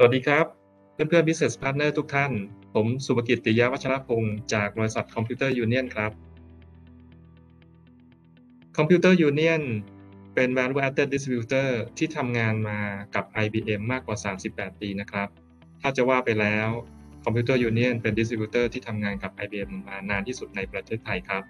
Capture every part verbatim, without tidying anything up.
วัสดีครับเพื่อนๆ Business Partner ทุกท่านผมสุภกิจ ติยวัชรพงศ์จากบริษัทคอมพิวเตอร์ยูเนียนครับคอมพิวเตอร์ยูเนียนเป็น Value Added Distributor ที่ทำงานมากับ ไอ บี เอ็ม มากกว่าสามสิบแปดปีนะครับถ้าจะว่าไปแล้วคอมพิวเตอร์ยูเนียนเป็น Distributor ที่ทำงานกับ ไอ บี เอ็ม มานานที่สุดในประเทศไทยครับ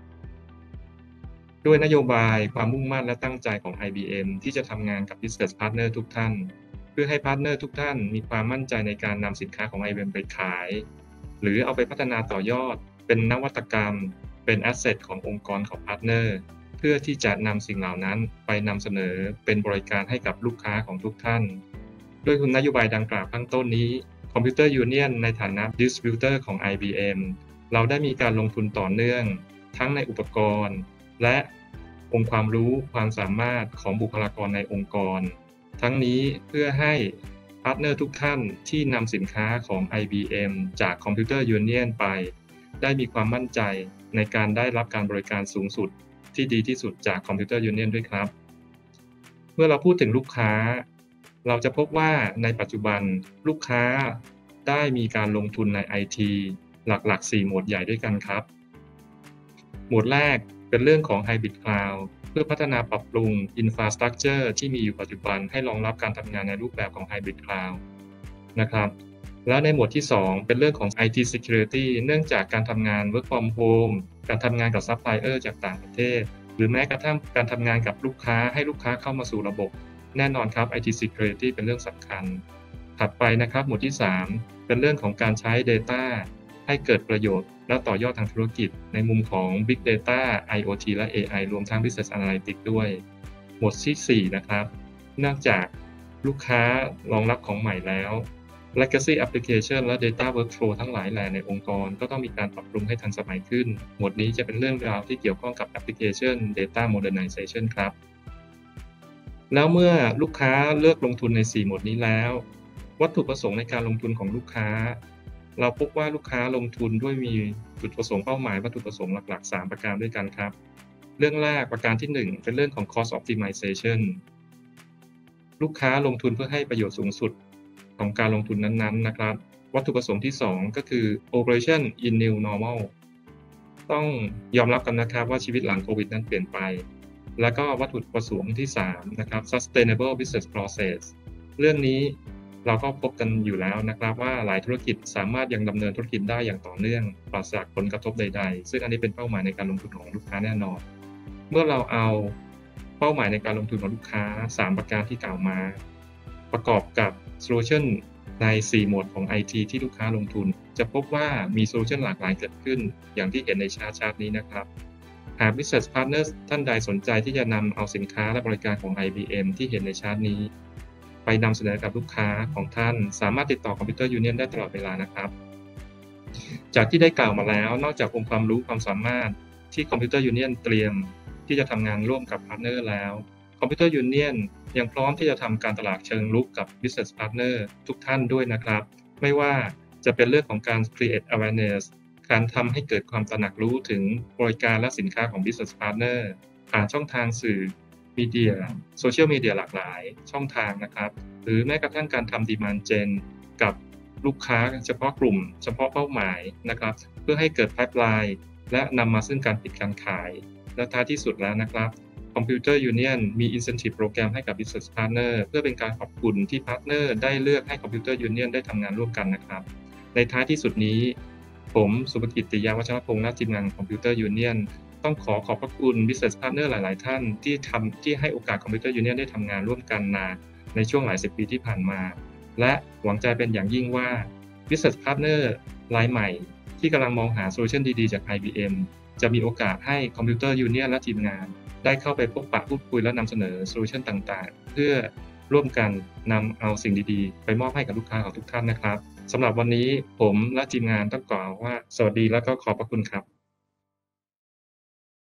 ด้วยนโยบายความมุ่งมั่นและตั้งใจของ ไอ บี เอ็ม ที่จะทำงานกับ Business Partner ทุกท่านเพื่อให้พาร์ตเนอร์ทุกท่านมีความมั่นใจในการนำสินค้าของ ไอ บี เอ็ม ไปขายหรือเอาไปพัฒนาต่อยอดเป็นนวัตกรรมเป็นแอสเซทขององค์กรของพาร์ตเนอร์เพื่อที่จะนำสิ่งเหล่านั้นไปนำเสนอเป็นบริการให้กับลูกค้าของทุกท่านด้วยนโยบายดังกล่าวข้างต้นนี้คอมพิวเตอร์ยูเนียนในฐานะ Distributor ของ ไอ บี เอ็ม เราได้มีการลงทุนต่อเนื่องทั้งในอุปกรณ์และองค์ความรู้ความสามารถของบุคลากรในองค์กรทั้งนี้เพื่อให้พาร์ตเนอร์ทุกท่านที่นำสินค้าของ ไอ บี เอ็ม จากคอมพิวเตอร์ยูเนียนไปได้มีความมั่นใจในการได้รับการบริการสูงสุดที่ดีที่สุดจากคอมพิวเตอร์ยูเนียนด้วยครับเมื่อเราพูดถึงลูกค้าเราจะพบว่าในปัจจุบันลูกค้าได้มีการลงทุนใน ไอ ที หลักๆ สี่ หมวดใหญ่ด้วยกันครับหมวดแรกเป็นเรื่องของ Hybrid Cloud เพื่อพัฒนาปรับปรุง Infrastructure ที่มีอยู่ปัจจุบันให้รองรับการทำงานในรูปแบบของ Hybrid Cloud นะครับแล้วในหมวดที่ สอง เป็นเรื่องของ ไอ ที Security เนื่องจากการทำงาน Work from Home การทำงานกับซัปพลายเออร์จากต่างประเทศหรือแม้กระทั่งการทำงานกับลูกค้าให้ลูกค้าเข้ามาสู่ระบบแน่นอนครับ ไอ ที Security เป็นเรื่องสำคัญถัดไปนะครับหมวดที่ สาม เป็นเรื่องของการใช้ Data ให้เกิดประโยชน์และต่อยอดทางธุรกิจในมุมของ Big Data ไอ โอ ที และ เอ ไอ รวมทั้ง Business Analytics ด้วยหมวดที่ สี่ นะครับเนื่องจากลูกค้ารองรับของใหม่แล้ว Legacy Application และ Data Workflow ทั้งหลายแหล่ในองค์กรก็ต้องมีการปรับปรุงให้ทันสมัยขึ้นหมวดนี้จะเป็นเรื่องราวที่เกี่ยวข้องกับ Application Data Modernization ครับแล้วเมื่อลูกค้าเลือกลงทุนใน สี่ หมวดนี้แล้ววัตถุประสงค์ในการลงทุนของลูกค้าเราพบว่าลูกค้าลงทุนด้วยมีจุดประสงค์เป้าหมายวัตถุประสงค์หลักๆ สาม ประการด้วยกันครับเรื่องแรกประการที่ หนึ่ง เป็นเรื่องของ Cost Optimization ลูกค้าลงทุนเพื่อให้ประโยชน์สูงสุดของการลงทุนนั้นๆนะครับวัตถุประสงค์ที่ สอง ก็คือ Operation in New Normal ต้องยอมรับกันนะครับว่าชีวิตหลังโควิดนั้นเปลี่ยนไปแล้วก็วัตถุประสงค์ที่ สาม นะครับ Sustainable Business Process เรื่องนี้เราก็พบกันอยู่แล้วนะครับว่าหลายธุรกิจสามารถยังดำเนินธุรกิจได้อย่างต่อเนื่องปราศจากผลกระทบใดๆซึ่งอันนี้เป็นเป้าหมายในการลงทุนของลูกค้าแน่นอนเมื่อเราเอาเป้าหมายในการลงทุนของลูกค้า สาม ประการที่กล่าวมาประกอบกับโซลูชันใน สี่ หมวดของ ไอ ที ที่ลูกค้าลงทุนจะพบว่ามีโซลูชันหลากหลายเกิดขึ้นอย่างที่เห็นในชาร์ตชาร์ตนี้นะครับหาก Business Partners ท่านใดสนใจที่จะนำเอาสินค้าและบริการของ ไอ บี เอ็ม ที่เห็นในชาร์ตนี้ไปนำเสนอกับลูกค้าของท่านสามารถติดต่อคอมพิวเตอร์ยูเนียนได้ตลอดเวลานะครับจากที่ได้กล่าวมาแล้วนอกจากองค์ความรู้ความสามารถที่คอมพิวเตอร์ยูเนียนเตรียมที่จะทำงานร่วมกับพาร์ทเนอร์แล้วคอมพิวเตอร์ยูเนียนยังพร้อมที่จะทำการตลาดเชิงรุกกับ Business Partner ทุกท่านด้วยนะครับไม่ว่าจะเป็นเรื่องของการ create awareness การทำให้เกิดความตระหนักรู้ถึงบริการและสินค้าของ Business Partner ผ่านช่องทางสื่อมีเดียโซเชียลมีเดียหลากหลายช่องทางนะครับหรือแม้กระทั่งการทำ Demand Gen กับลูกค้าเฉพาะกลุ่มเฉพาะเป้าหมายนะครับเพื่อให้เกิด Pipeline และนำมาซึ่งการปิดการขายและท้ายที่สุดแล้วนะครับคอมพิวเตอร์ยูเนียนมี Incentive โปรแกรมให้กับ Business Partner เพื่อเป็นการขอบคุณที่ Partner ได้เลือกให้คอมพิวเตอร์ยูเนียนได้ทำงานร่วมกันนะครับในท้ายที่สุดนี้ผมสุภกิจ ติยวัชรพงศ์และทีมงานคอมพิวเตอร์ยูเนียนต้องขอขอบพระคุณ Business Partner หลายๆท่านที่ทำที่ให้โอกาสคอมพิวเตอร์ยูเนียนได้ทำงานร่วมกันมาในช่วงหลายสิบปีที่ผ่านมาและหวังใจเป็นอย่างยิ่งว่า Business Partner รายใหม่ที่กำลังมองหาโซลูชันดีๆจาก ไอ บี เอ็ม จะมีโอกาสให้คอมพิวเตอร์ยูเนียนและทีมงานได้เข้าไปพบปะพูดคุยและนำเสนอโซลูชันต่างๆเพื่อร่วมกันนำเอาสิ่งดีๆไปมอบให้กับลูกค้าของทุกท่านนะครับสำหรับวันนี้ผมและทีมงานต้องกล่าวว่าสวัสดีและก็ขอบพระคุณครับ